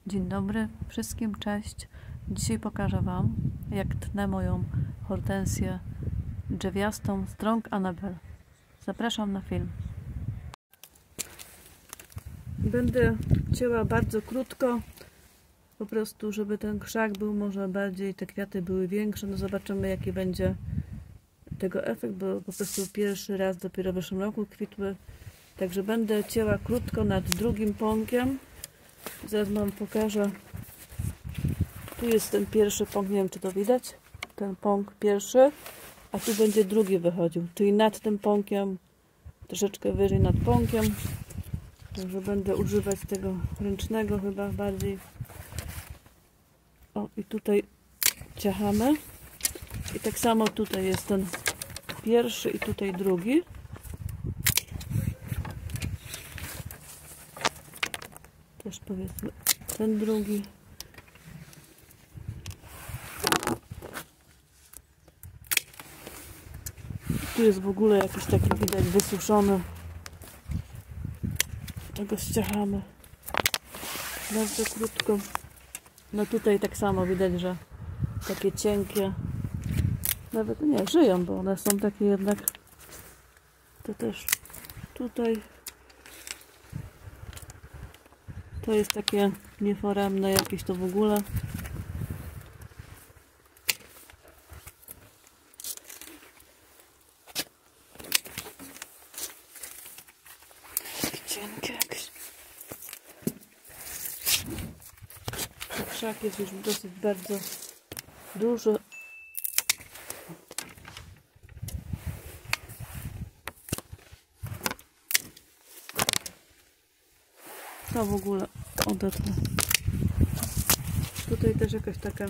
Dzień dobry wszystkim, cześć. Dzisiaj pokażę Wam, jak tnę moją hortensję drzewiastą Strong Annabelle. Zapraszam na film. Będę cięła bardzo krótko, po prostu żeby ten krzak był może bardziej, te kwiaty były większe. No zobaczymy, jaki będzie tego efekt, bo po prostu pierwszy raz dopiero w zeszłym roku kwitły. Także będę cięła krótko nad drugim pąkiem. Zaraz Wam pokażę. Tu jest ten pierwszy pąk, nie wiem czy to widać. Ten pąk pierwszy, a tu będzie drugi wychodził. Czyli nad tym pąkiem, troszeczkę wyżej nad pąkiem. Także będę używać tego ręcznego chyba bardziej. O, i tutaj ciachamy. I tak samo tutaj jest ten pierwszy i tutaj drugi. Też powiedzmy ten drugi. Tu jest w ogóle jakiś taki widać wysuszony. Tego ściachamy bardzo krótko. No tutaj tak samo widać, że takie cienkie. Nawet nie, żyją, bo one są takie jednak. To też tutaj. To jest takie nieforemne jakieś to w ogóle. Cienkie jakieś. Krzak jest już dosyć bardzo duży. To w ogóle odetnę. Tutaj też jakaś taka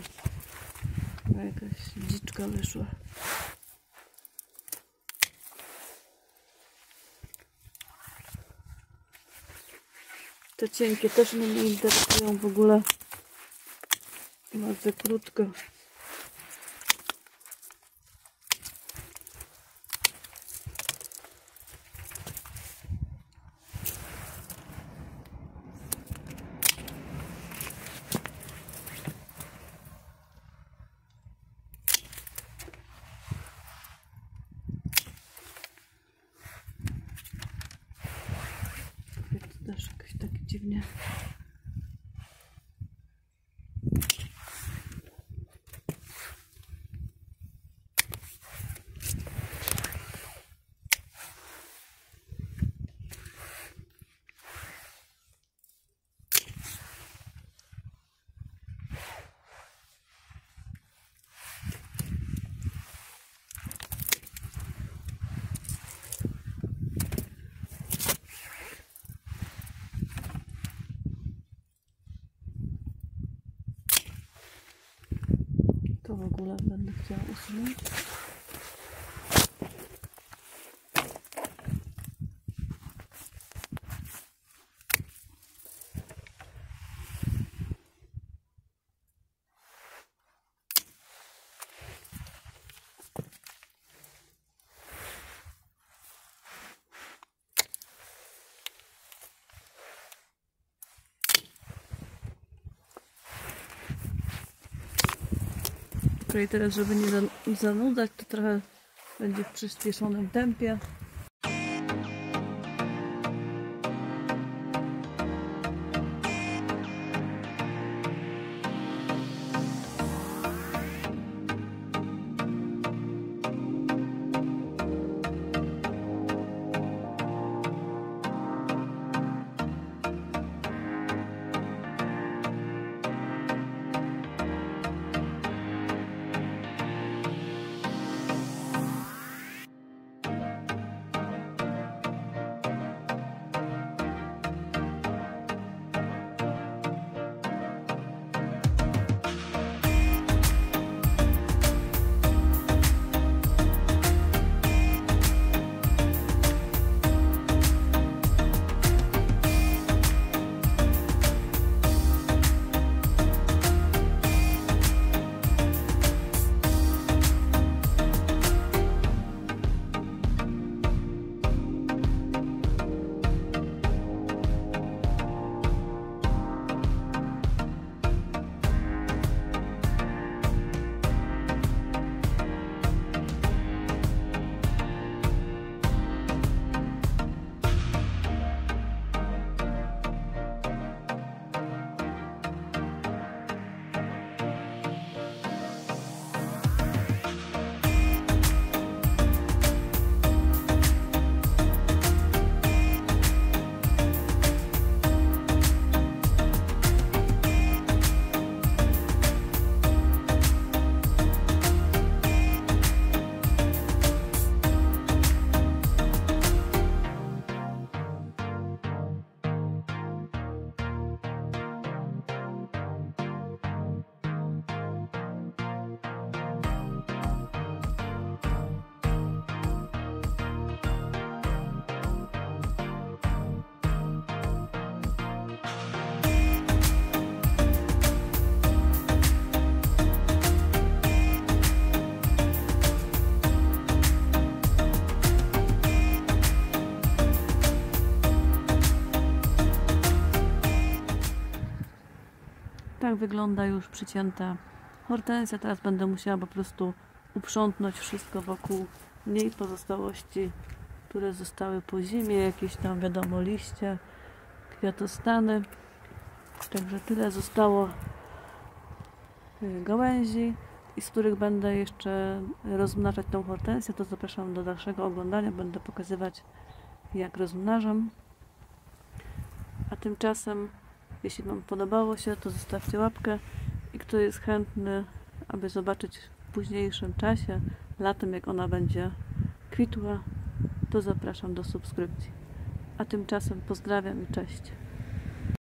dziczka wyszła. Te cienkie też mnie nie interesują w ogóle. Bardzo krótko. To też jakoś tak dziwnie. To w ogóle będę chciała usunąć. I teraz, żeby nie zanudzać, to trochę będzie w przyspieszonym tempie. Tak wygląda już przycięta hortensja. Teraz będę musiała po prostu uprzątnąć wszystko wokół niej, pozostałości, które zostały po zimie, jakieś tam wiadomo liście, kwiatostany. Także tyle zostało gałęzi, i z których będę jeszcze rozmnażać tą hortensję. To zapraszam do dalszego oglądania, będę pokazywać, jak rozmnażam. A tymczasem, jeśli Wam podobało się, to zostawcie łapkę, i kto jest chętny, aby zobaczyć w późniejszym czasie, latem, jak ona będzie kwitła, to zapraszam do subskrypcji. A tymczasem pozdrawiam i cześć.